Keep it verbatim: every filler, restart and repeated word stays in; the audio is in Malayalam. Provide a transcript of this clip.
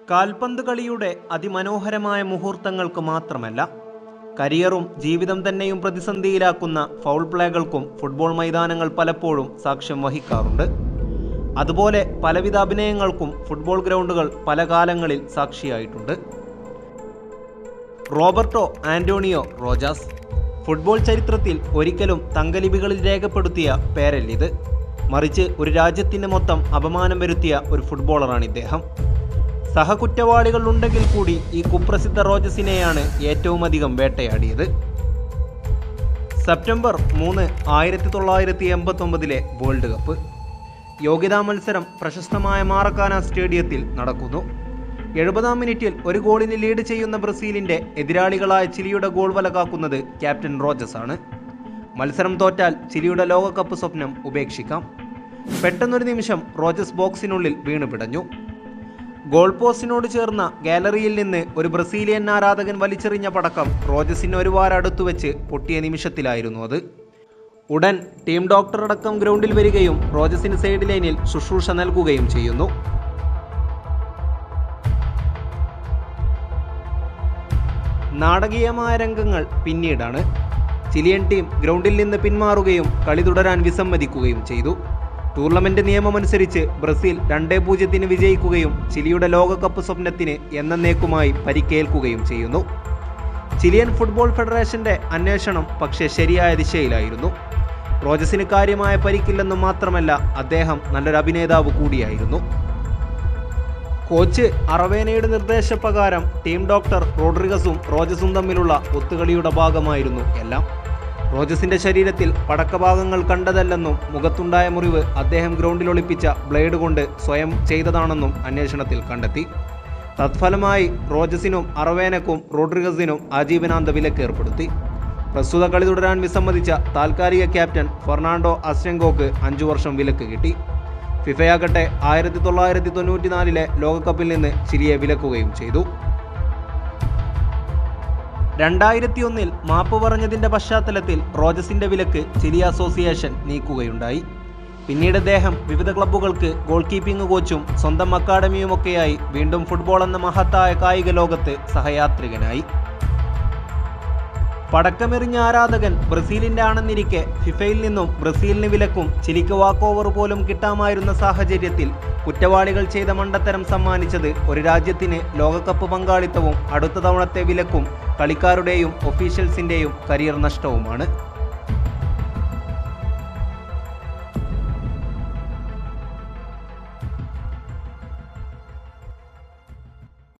കാൽപന്ത് കളിയുടെ അതിമനോഹരമായ മുഹൂർത്തങ്ങൾക്ക് മാത്രമല്ല, കരിയറും ജീവിതം തന്നെയും പ്രതിസന്ധിയിലാക്കുന്ന ഫൗൾ പ്ലേകൾക്കും ഫുട്ബോൾ മൈതാനങ്ങൾ പലപ്പോഴും സാക്ഷ്യം വഹിക്കാറുണ്ട്. അതുപോലെ പലവിധ അഭിനയങ്ങൾക്കും ഫുട്ബോൾ ഗ്രൗണ്ടുകൾ പല കാലങ്ങളിൽ സാക്ഷിയായിട്ടുണ്ട്. Roberto Antonio Rojas. ഫുട്ബോൾ ചരിത്രത്തിൽ ഒരിക്കലും തങ്കലിപികളിൽ രേഖപ്പെടുത്തിയ പേരല്ലിത്. മറിച്ച് ഒരു രാജ്യത്തിന് മൊത്തം അപമാനം വരുത്തിയ ഒരു ഫുട്ബോളറാണ് ഇദ്ദേഹം. സഹകുറ്റവാളികൾ ഉണ്ടെങ്കിൽ കൂടി ഈ കുപ്രസിദ്ധ റോജസിനെയാണ് ഏറ്റവും അധികം വേട്ടയാടിയത്. സെപ്റ്റംബർ മൂന്ന് ആയിരത്തി തൊള്ളായിരത്തി എൺപത്തി ഒമ്പതിലെ വേൾഡ് കപ്പ് യോഗ്യതാ മത്സരം പ്രശസ്തമായ മാറക്കാന സ്റ്റേഡിയത്തിൽ നടക്കുന്നു. എഴുപതാം മിനിറ്റിൽ ഒരു ഗോളിന് ലീഡ് ചെയ്യുന്ന ബ്രസീലിന്റെ എതിരാളികളായ ചിലിയുടെ ഗോൾ വല കാക്കുന്നത് ക്യാപ്റ്റൻ റോജസ് ആണ്. മത്സരം തോറ്റാൽ ചിലിയുടെ ലോകകപ്പ് സ്വപ്നം ഉപേക്ഷിക്കാം. പെട്ടെന്നൊരു നിമിഷം റോജസ് ബോക്സിനുള്ളിൽ വീണ് പിടഞ്ഞു. ഗോൾ പോസ്റ്റിനോട് ചേർന്ന ഗാലറിയിൽ നിന്ന് ഒരു ബ്രസീലിയൻ ആരാധകൻ വലിച്ചെറിഞ്ഞ പടക്കം റോജസിന് ഒരു വാര അടുത്തു വെച്ച് പൊട്ടിയ നിമിഷത്തിലായിരുന്നു അത്. ഉടൻ ടീം ഡോക്ടർ അടക്കം ഗ്രൗണ്ടിൽ വരികയും റോജസിന് സൈഡ് ലൈനിൽ ശുശ്രൂഷ നൽകുകയും ചെയ്യുന്നു. നാടകീയമായ രംഗങ്ങൾ പിന്നീടാണ്. ചിലിയൻ ടീം ഗ്രൗണ്ടിൽ നിന്ന് പിന്മാറുകയും കളി തുടരാൻ വിസമ്മതിക്കുകയും ചെയ്തു. ടൂർണമെന്റ് നിയമമനുസരിച്ച് ബ്രസീൽ രണ്ടേ പൂജ്യത്തിന് വിജയിക്കുകയും ചിലിയുടെ ലോകകപ്പ് സ്വപ്നത്തിന് എന്നേക്കുമായി പരിക്കേൽക്കുകയും ചെയ്യുന്നു. ചിലിയൻ ഫുട്ബോൾ ഫെഡറേഷന്റെ അന്വേഷണം പക്ഷേ ശരിയായ ദിശയിലായിരുന്നു. റോജസിന് കാര്യമായ പരിക്കില്ലെന്ന് മാത്രമല്ല, അദ്ദേഹം നല്ലൊരു അഭിനേതാവ് കൂടിയായിരുന്നു. കോച്ച് അറവേനയുടെ നിർദ്ദേശപ്രകാരം ടീം ഡോക്ടർ റോഡ്രിഗസും റോജസും തമ്മിലുള്ള ഒത്തുകളിയുടെ ഭാഗമായിരുന്നു എല്ലാം. റോജസിന്റെ ശരീരത്തിൽ പടക്കഭാഗങ്ങൾ കണ്ടതല്ലെന്നും മുഖത്തുണ്ടായ മുറിവ് അദ്ദേഹം ഗ്രൗണ്ടിൽ ഒളിപ്പിച്ച ബ്ലേഡ് കൊണ്ട് സ്വയം ചെയ്തതാണെന്നും അന്വേഷണത്തിൽ കണ്ടെത്തി. തത്ഫലമായി റോജസിനും അറവേനക്കും റോഡ്രിഗസിനും ആജീവനാന്ത വിലക്ക് ഏർപ്പെടുത്തി. പ്രസ്തുത കളി തുടരാൻ വിസമ്മതിച്ച താൽക്കാലിക ക്യാപ്റ്റൻ ഫെർണാണ്ടോ അസ്റ്റെങ്കോക്ക് അഞ്ചു വർഷം വിലക്ക് കിട്ടി. ഫിഫയാകട്ടെ ആയിരത്തി തൊള്ളായിരത്തി തൊണ്ണൂറ്റി നാലിലെ ലോകകപ്പിൽ നിന്ന് ചിലിയെ വിലക്കുകയും ചെയ്തു. രണ്ടായിരത്തി ഒന്നിൽ മാപ്പ് പറഞ്ഞതിന്റെ പശ്ചാത്തലത്തിൽ റോജസിന്റെ വിലക്ക് ചിലി അസോസിയേഷൻ നീക്കുകയുണ്ടായി. പിന്നീട് അദ്ദേഹം വിവിധ ക്ലബ്ബുകൾക്ക് ഗോൾ കീപ്പിംഗ് കോച്ചും സ്വന്തം അക്കാഡമിയുമൊക്കെയായി വീണ്ടും ഫുട്ബോൾ എന്ന മഹത്തായ കായിക ലോകത്ത് സഹയാത്രികനായി. പടക്കമെറിഞ്ഞ ആരാധകൻ ബ്രസീലിന്റെ ആണെന്നിരിക്കെ ഫിഫയിൽ നിന്നും ബ്രസീലിന് വിലക്കും ചിലിക്ക് വാക്ക് ഓവർ പോലും കിട്ടാമായിരുന്ന സാഹചര്യത്തിൽ കുറ്റവാളികൾ ചെയ്ത മണ്ടത്തരം സമ്മാനിച്ചത് ഒരു രാജ്യത്തിന് ലോകകപ്പ് പങ്കാളിത്തവും അടുത്ത തവണത്തെ വിലക്കും കളിക്കാരുടെയും ഒഫീഷ്യൽസിന്റെയും കരിയർ നഷ്ടവുമാണ്.